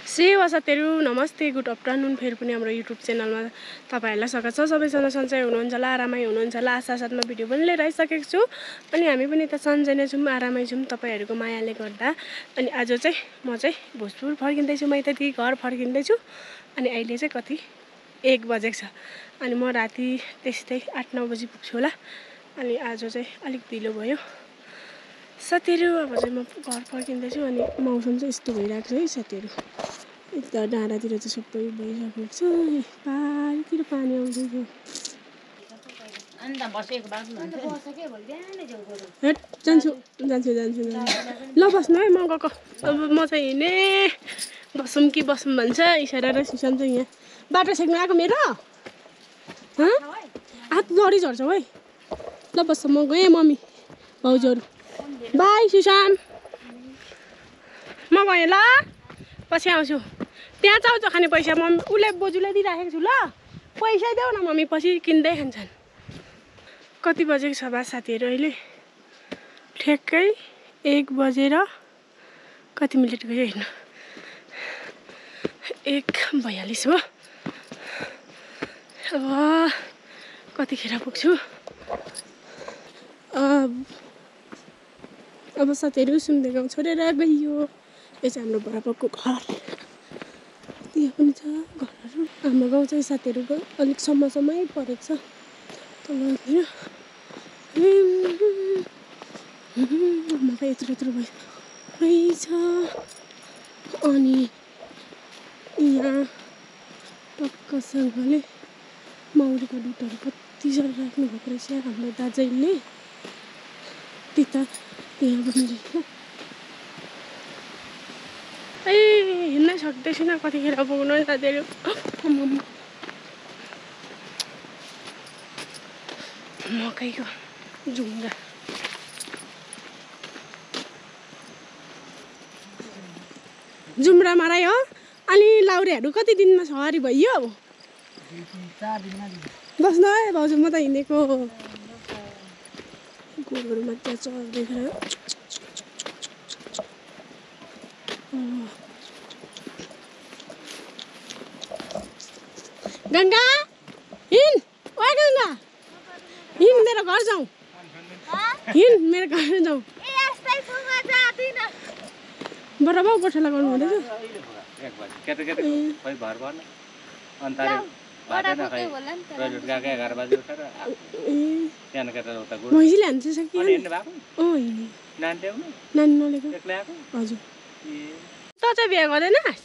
सेवा साथीहरु नमस्ते गुड आफ्टरनुन फेरि पनि हाम्रो युट्युब च्यानलमा तपाईहरुलाई स्वागत छ। सबैजना सन्चै हुनुहुन्छ होला, आरामै हुनुहुन्छ होला, आशा साथमा भिडियो पनि लिएर आइसकेको छु। अनि हामी पनि त सन्चै नै छौं, आरामै छौं तपाईहरुको मायाले गर्दा। अनि आज चाहिँ म चाहिँ भोजपुर फर्किँदै छु, माइतदेखि घर फर्किँदै छु। अनि अहिले चाहिँ कति 1 बजेको छ। अनि म राति त्यस्तै 8-9 बजे पुग्छु होला। अनि आज चाहिँ अलिक ढिलो भयो साथीहरु। अब चाहिँ म घर फर्किँदै छु। अनि मौसम चाहिँ यस्तो भइरहेको छ है साथीहरु। यता डाँडातिर चाहिँ सबै भइसकेको छ, पारितिर पानी आउँदैछ। अन्त बसेको बाबु अन्त बसेकै भोलि बिहानै जाऊ गरौ। हेट जान्छु ल बस्नु है, म गएको। अब म चाहिँ हिँडे बसौँ कि बसौँ भन्छ इसारा र सुशान्त चाहिँ यहाँ बाटो छेक्न आएको मेरो। हात लडी झर्छ है। ल बस्छ, म गएँ मम्मी भाउजूहरु। बाई सुशान्त, म गएँ ल, पछि आउँछु। त्यहाँ चाउचाउ खाने पैसा मम्मी उले बोजूलाई दिइराखेको छु ल, पैसा देऊ न मम्मी, पछि किन्दै खान्छन्। कति बजेको छ बा साथीहरु, अहिले ठ्याक्कै 1 बजेर कति मिनेट गयो हेर्नु, 1:42 हो। अब कतिखेर पुग्छु। अब साथीहरु सुन्दै गाउँ छोडेर गइयो। यो चाहिँ हाम्रो बराबरको घर, त्यहाँ पनि छ घरहरू। हाम्रो गाउँ चाहिँ साथीहरुको अलिक सम्मसम्मै परेको छ तलतिर। मकै यत्रो भइरहेछ। अनि यहाँ टक्कसँगले मौरीको दुधहरू कति साह्रो राख्नु भएको रहेछ हाम्रो दाजुले। त्यहाँ पनि रहेछ। हिँड्नै सक्दैछु न, कतिखेर पुग्नु साथीहरु। मकैको जुङ्गा जुम्रा माराई हो। अनि लाउरेहरू कति दिनमा सवारी भइयो? 4 दिनमा। बस्नु है भाउजू, म त हिँडेको। गोरुहरू मजा चल्दैछ। गंगा हिँड, ओ गंगा हिँड, मेरो घर जाउँ। हिँड, मेरो घर जाउँ। बराबर गोठा लगाउनु हुँदैछ। मैसीले हान्छ सकियो नानी नलेको। हजुर, त चाहिँ बिहा गर्दैनस्?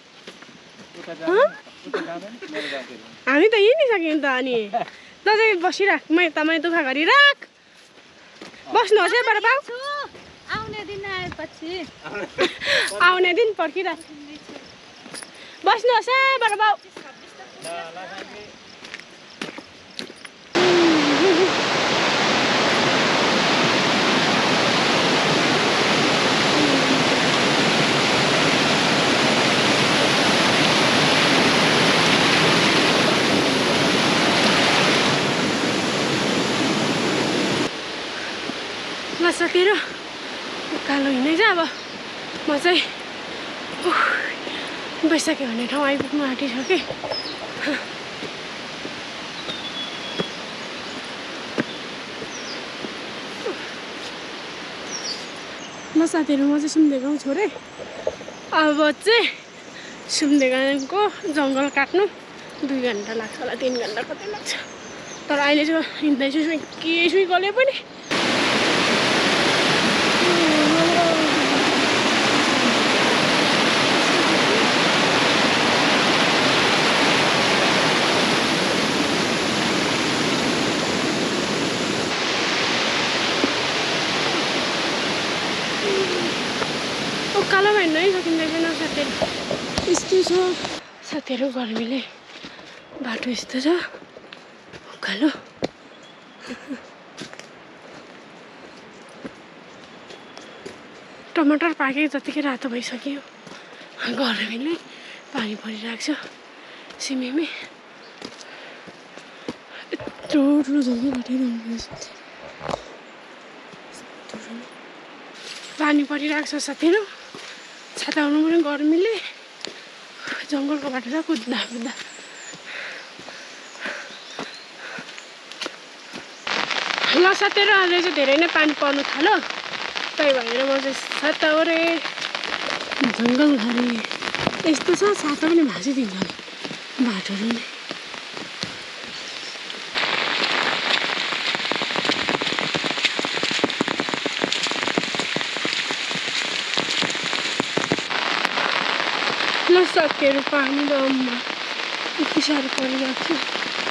हामी त हिँडिसक्यौँ त। अनि त चाहिँ बसिराख, मै दुखा गरिराख। बस्नुहोस् है बराबर। आउने दिन आएपछि आउने दिन पर्खिराख। बस्नुहोस् है बराबर। साथीहरु कालो हिँड्दै छ। अब म चाहिँ बैसाखी भन्ने ठाउँ आइपुग्नु आँटिसकेँ। ल साथीहरु, म चाहिँ सुम्दे गाउँ छोडेँ। अब चाहिँ सुम्दे गाउँको जङ्गल काट्नु 2 घन्टा लाग्छ होला, 3 घन्टा कतै लाग्छ। तर अहिले चाहिँ हिँड्दैछु के सुई गले पनि। कालोमा हिँड्नै सकिँदैन साथीहरु, यस्तो छ साथीहरु। गर्मीले बाटो यस्तो छ उकालो। टमाटर पाके जतिकै रातो भइसक्यो। गर्मीले पानी परिरहेको छ सिमीमी। यत्रो ठुलो जङ्गल बाटो पानी परिरहेको छ साथीहरु। छाता हुनु पनि गर्मीले जङ्गलको बाटो छ कुद्दा कुद्दा ल साथीहरु अहिले चाहिँ धेरै नै पानी पर्नु थाल्यो त्यही भएर म चाहिँ छाता ओरे जङ्गलभरि यस्तो छ छाता पनि भाँसिदिन्छ बाटोहरू नि ल साथीहरु पानी त अम्मा यति साह्रो परिरहेको छ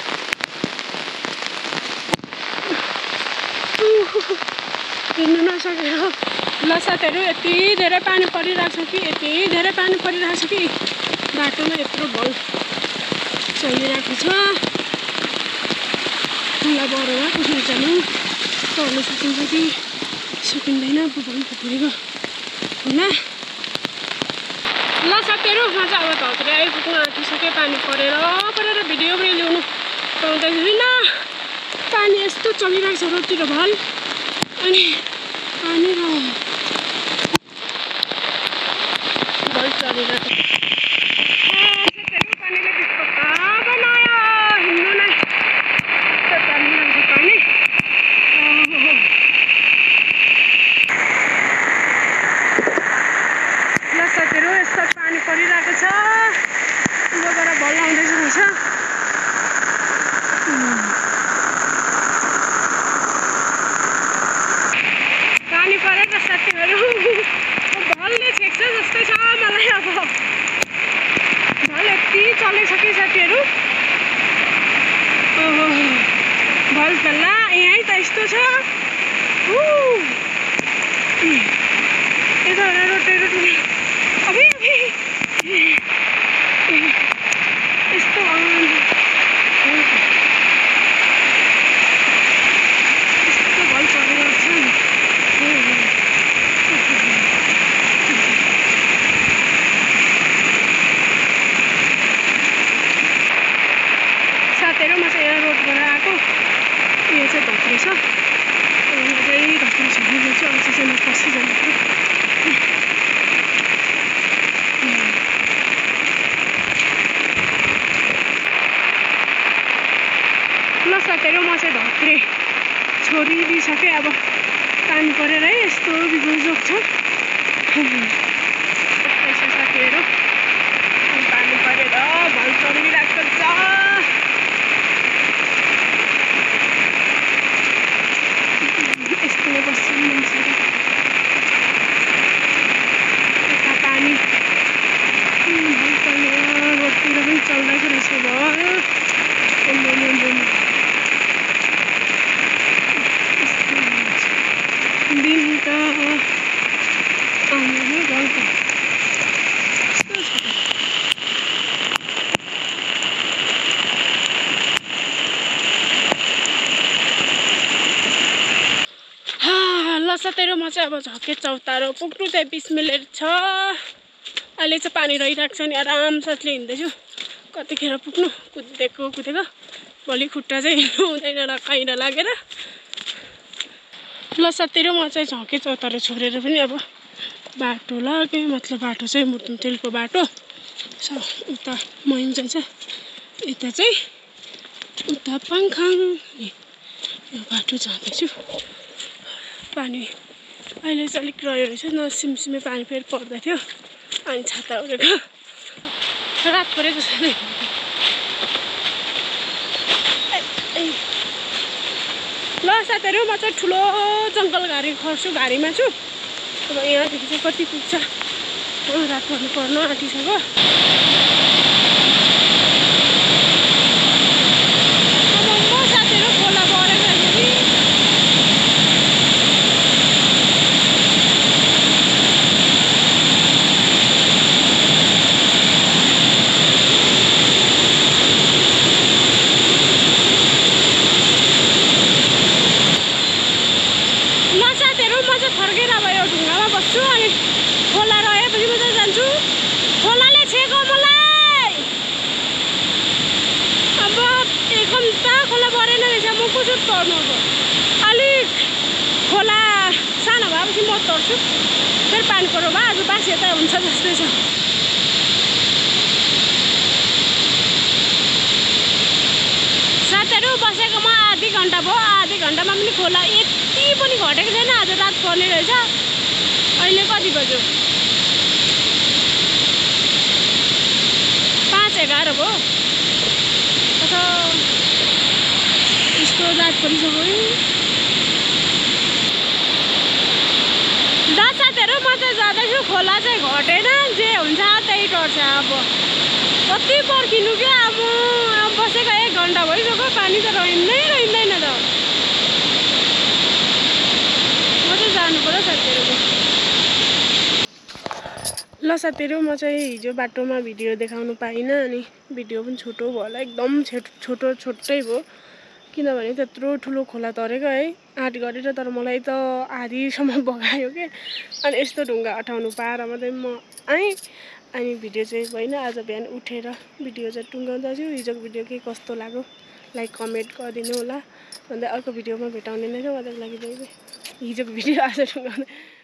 हिँड्नु नसकेर ल साथीहरु यति धेरै पानी परिरहेको छ कि यति धेरै पानी परिरहेको छ कि बाटोमा यत्रो भल चलिरहेको छ खोला बढेर कसरी जानु चढ्नु सकिन्छ कि सकिँदैन भल पुगेको होला ल साथीहरु म चाहिँ अब धत्रे आइपुग्न आँटिसकेँ पानी परेर भिडियो पनि ल्याउनु पाउँदैन पानी यस्तो चलिरहेको छ रोडतिर भल अनि पानी र भल चलिरहेको छ साथीहरु पानीले त्यस्तो ताप बनायो हिँड्नु नै यस्तो चलिरहेको छ पानी ल साथीहरु यस्तो पानी परिरहेको छ उहाँबाट भल आउँदैछ रहेछ पानी परेर साथीहरु भलले छेक्छ जस्तै छ मलाई अब भल यति चलेछ कि साथीहरु ओहो भल त ला यहीँ त यस्तो छ यता रोटे अबे यस्तो यस्तो भल चलिरहेको छ साथीहरु म चाहिँ यहाँ रोडबाट आएको यो चाहिँ धत्रे छ यो चाहिँ धत्रे छ यो चाहिँ अझै चाहिँ म पसिजानु ल साथीहरु म चाहिँ धत्रे छोडिदिइसकेँ अब पानी परेर है यस्तो बिगोजोक छ साथीहरु पानी परेर भल चलिरहेको छ यस्तो बस्छु मान्छेहरू यता पानी भल चलेर रोडतिर पनि चल्दैछ रहेछ भल दिन त आउने नै भल त ल साथीहरु म चाहिँ अब झके चौतारो पुग्नु चाहिँ 20 मिनट छ अहिले चाहिँ पानी रहिरहेको छ नि आरामसाथले हिँड्दैछु कतिखेर पुग्नु कुदेको भोलि खुट्टा चाहिँ हिँड्नु हुँदैन र खैरा लागेर ल साथीहरु म चाहिँ झके चौतारो छोडेर पनि अब बाटो लाग्यो मतलब बाटो चाहिँ मुर्तुमतेलको बाटो उता मैन जान्छ यता चाहिँ उता पाङखाङ यो बाटो जाँदैछु पानी अहिले चाहिँ अलिक रह्यो रहेछ न सिमसिमे पानी फेरि पर्दै थियो अनि छाता ओढेको रात परेको छ नि ल साथीहरु म चाहिँ ठुलो जङ्गल खर्छु घारीमा छु अब यहाँदेखि चाहिँ कति पुग्छ रात पर्नु आँटिसक्यो अब म साथीहरु खोला बढेको रहेछ फर्केर अब यो ढुङ्गामा बस्छु अनि खोला रहेपछि म चाहिँ जान्छु खोलाले छेको मलाई अब एक घन्टा खोला बढेन रहेछ म कसरी तर्नु अब अलिक खोला सानो भएपछि म तर्छु फेरि पानी पऱ्यो भए आज बासी यता हुन्छ जस्तै छ घन्टा भयो आधी घन्टामा पनि खोला यति पनि घटेको छैन आज रात पर्ने रहेछ अहिले कति बज्यो 5:11 भयो अथवा यस्तो रात परिसक्यो साथीहरू म चाहिँ जाँदैछु खोला चाहिँ घटेन जे हुन्छ त्यही टर्छ अब कति पर्खिनु क्या अब बसेको 1 घन्टा भइसक्यो पानी त रहँदैन त म चाहिँ जानु पर्यो साथीहरू ल साथीहरू म चाहिँ हिजो बाटोमा भिडियो देखाउनु पाइनँ अनि भिडियो पनि छोटो भयो होला एकदम छोटै भयो किनभने त्यत्रो ठुलो खोला तरेको है आँट गरेर तर मलाई त आधीसम्म बगायो के अनि यस्तो ढुङ्गा हटाउनु पाएर मात्रै म आएँ अनि भिडियो चाहिँ होइन आज बिहान उठेर भिडियो चाहिँ टुङ्गाउँदा छु हिजोको भिडियो के कस्तो लाग्यो लाइक कमेन्ट गरिदिनु होला अन्त अर्को भिडियोमा भेटाउने नै छ उहाँको लागि हिजोको भिडियो आज टुङ्गाउने